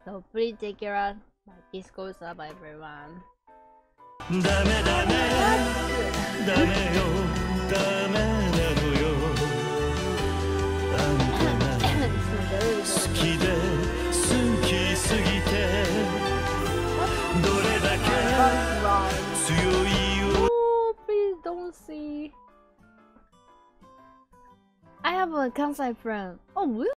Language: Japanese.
So please take care. My kiss goes up, everyone. ダメダメダメよダメなのよあんたが好きで好きすぎてどれだけ強いよ Oh, please don't see. I have a Kansai friend. Oh, really?